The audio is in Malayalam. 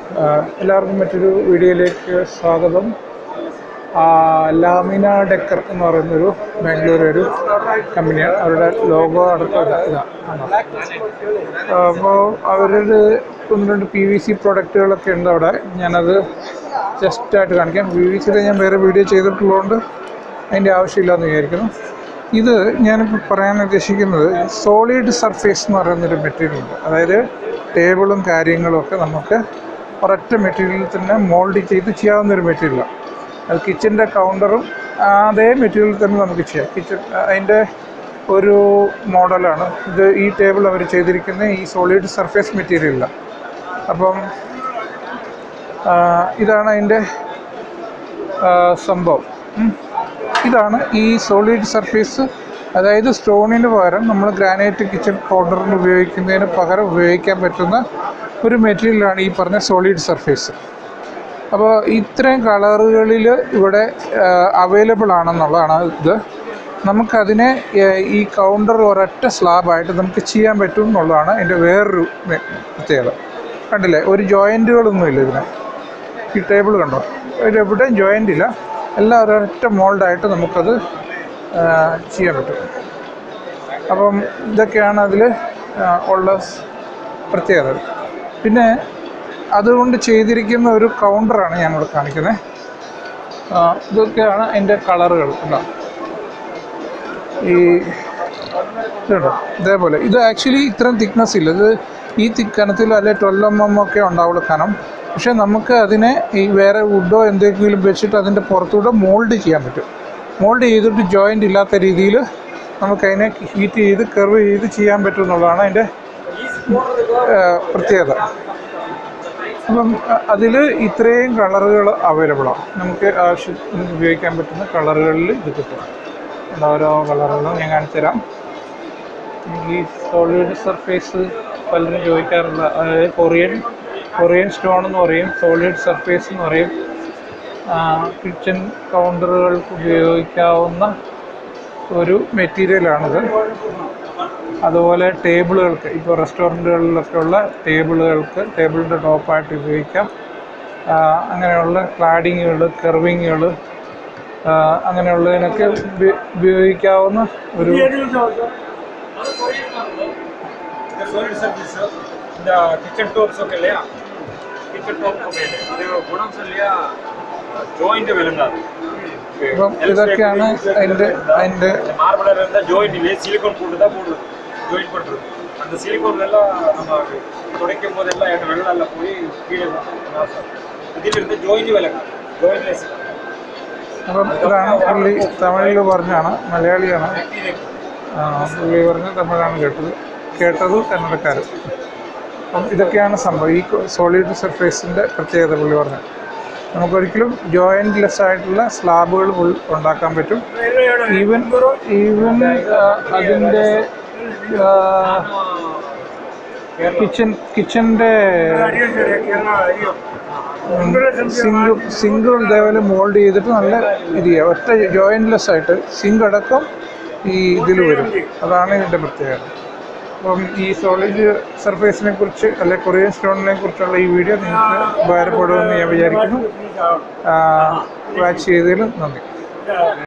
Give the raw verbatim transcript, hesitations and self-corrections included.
എല്ലാവർക്കും മറ്റൊരു വീഡിയോയിലേക്ക് സ്വാഗതം. ലാമിന ഡെക്കർ എന്ന് പറയുന്നൊരു ബാംഗ്ലൂർ ഒരു കമ്പനിയാണ്. അവരുടെ ലോഗോ അടക്കം ഇതാണ്. അപ്പോൾ അവരുടെ ഒന്ന് രണ്ട് പി വി സി പ്രൊഡക്റ്റുകളൊക്കെ ഉണ്ട് അവിടെ. ഞാനത് ജസ്റ്റായിട്ട് കാണിക്കാം. പി വി സിയുടെ ഞാൻ വേറെ വീഡിയോ ചെയ്തിട്ടുള്ളതുകൊണ്ട് അതിൻ്റെ ആവശ്യമില്ലെന്ന് വിചാരിക്കുന്നു. ഇത് ഞാനിപ്പോൾ പറയാൻ ഉദ്ദേശിക്കുന്നത് സോളിഡ് സർഫേസ് എന്ന് പറയുന്നൊരു മെറ്റീരിയൽ ഉണ്ട്. അതായത് ടേബിളും കാര്യങ്ങളും ഒക്കെ നമുക്ക് ഒരൊറ്റ മെറ്റീരിയലിൽ തന്നെ മോൾഡ് ചെയ്ത് ചെയ്യാവുന്നൊരു മെറ്റീരിയലാണ്. അത് കിച്ചൻ്റെ കൗണ്ടറും അതേ മെറ്റീരിയലിൽ തന്നെ നമുക്ക് ചെയ്യാം. കിച്ചൺ അതിൻ്റെ ഒരു മോഡലാണ് ഇത്. ഈ ടേബിൾ അവർ ചെയ്തിരിക്കുന്ന ഈ സോളിഡ് സർഫേസ് മെറ്റീരിയലാണ്. അപ്പം ഇതാണ് അതിൻ്റെ സംഭവം. ഇതാണ് ഈ സോളിഡ് സർഫേസ്. അതായത് സ്റ്റോണിന് പകരം നമ്മൾ ഗ്രാനൈറ്റ് കിച്ചൺ കൗണ്ടറിന് ഉപയോഗിക്കുന്നതിന് പകരം ഉപയോഗിക്കാൻ പറ്റുന്ന ഒരു മെറ്റീരിയലാണ് ഈ പറഞ്ഞ സോളിഡ് സർഫേസ്. അപ്പോൾ ഇത്രയും കളറുകളിൽ ഇവിടെ അവൈലബിൾ ആണെന്നുള്ളതാണ് ഇത്. നമുക്കതിനെ ഈ കൗണ്ടർ ഒരൊറ്റ സ്ലാബായിട്ട് നമുക്ക് ചെയ്യാൻ പറ്റും എന്നുള്ളതാണ് എൻ്റെ വേറൊരു പ്രത്യേകത. കണ്ടില്ലേ, ഒരു ജോയിൻറ്റുകളൊന്നുമില്ല ഇതിന്. ഈ ടേബിൾ കണ്ടോ, എവിടെയും ജോയിൻ്റ് ഇല്ല. എല്ലാം ഒരൊറ്റ മോൾഡായിട്ട് നമുക്കത് ചെയ്യാൻ പറ്റും. അപ്പം ഇതൊക്കെയാണ് അതിൽ ഉള്ള പ്രത്യേകത. പിന്നെ അതുകൊണ്ട് ചെയ്തിരിക്കുന്ന ഒരു കൗണ്ടറാണ് ഞാനിവിടെ കാണിക്കുന്നത്. ഇതൊക്കെയാണ് അതിൻ്റെ കളറുകൾ. ഉണ്ടോ, ഈ ഇതുണ്ടോ, ഇതേപോലെ. ഇത് ആക്ച്വലി ഇത്രയും തിക്നെസ് ഇല്ല. ഇത് ഈ തിക്കനത്തിൽ അല്ലെ ട്വൽവ് എം എം ഒക്കെ ഉണ്ടാവുള്ളൂ കനം. പക്ഷേ നമുക്ക് അതിനെ ഈ വേറെ വുഡോ എന്തെങ്കിലും വെച്ചിട്ട് അതിൻ്റെ പുറത്തൂടെ മോൾഡ് ചെയ്യാൻ പറ്റും. മോൾഡ് ചെയ്തിട്ട് ജോയിൻ്റ് ഇല്ലാത്ത രീതിയിൽ നമുക്കതിനെ ഹീറ്റ് ചെയ്ത് കർവ് ചെയ്ത് ചെയ്യാൻ പറ്റും എന്നുള്ളതാണ് അതിൻ്റെ പ്രത്യേകത. അപ്പം അതിൽ ഇത്രയും കളറുകൾ അവൈലബിളാണ്. നമുക്ക് ആവശ്യത്തിന് ഉപയോഗിക്കാൻ പറ്റുന്ന കളറുകളിൽ ഇത് കിട്ടും. ഓരോ കളറുകളും ഞാൻ കാണിച്ചു തരാം. ഈ സോളിഡ് സർഫേസ് പലരും ചോദിക്കാറുള്ള, അതായത് കൊറിയൻ കൊറിയൻ സ്റ്റോൺ എന്ന് പറയും, സോളിഡ് സർഫേസ് എന്ന് പറയും. കിച്ചൺ കൗണ്ടറുകൾക്ക് ഉപയോഗിക്കാവുന്ന ഒരു മെറ്റീരിയലാണിത്. അതുപോലെ ടേബിളുകൾക്ക്, ഇപ്പോൾ റെസ്റ്റോറൻറ്റുകളിലൊക്കെ ഉള്ള ടേബിളുകൾക്ക് ടേബിളിൻ്റെ ടോപ്പായിട്ട് ഉപയോഗിക്കാം. അങ്ങനെയുള്ള ക്ലാഡിങ്ങുകൾ, കർവിങ്ങുകൾ, അങ്ങനെയുള്ളതിനൊക്കെ ഉപയോഗിക്കാവുന്ന ഒരു അപ്പം ഇതൊക്കെയാണ് അതിൻ്റെ അതിൻ്റെ അപ്പം ഇതാണ് പുള്ളി തമിഴിൽ പറഞ്ഞാണ്, മലയാളിയാണ് പുള്ളി പറഞ്ഞ് തമിഴാണ് കേട്ടത് കേട്ടത് കന്നഡക്കാരൻ. അപ്പം ഇതൊക്കെയാണ് സംഭവം. ഈ സോളിഡ് സർഫേസിൻ്റെ പ്രത്യേകത പുള്ളി പറഞ്ഞത്. നമുക്കൊരിക്കലും ജോയിൻ്റ് ലെസ് ആയിട്ടുള്ള സ്ലാബുകൾ ഉണ്ടാക്കാൻ പറ്റും. ഈവൻ ഈവൻ അതിൻ്റെ കിച്ചൺ കിച്ചൻ്റെ സിങ്ക് സിങ്കും ഇതേപോലെ മോൾഡ് ചെയ്തിട്ട് നല്ല ഇത് ചെയ്യുക. ഒറ്റ ജോയിൻ്റ് ലെസ് ആയിട്ട് സിങ്ക് അടക്കം ഈ ഇതിൽ വരും. അതാണ് ഇതിൻ്റെ പ്രത്യേകത. അപ്പം ഈ സോളിഡ് സർഫേസിനെ കുറിച്ച് അല്ലെ കൊറിയൻ സ്റ്റോണിനെ കുറിച്ചുള്ള ഈ വീഡിയോ നിങ്ങൾക്ക് ഉപകാരപ്പെടുമെന്ന് ഞാൻ വിചാരിക്കുന്നു. വാച്ച് ചെയ്തതിൽ നന്ദി.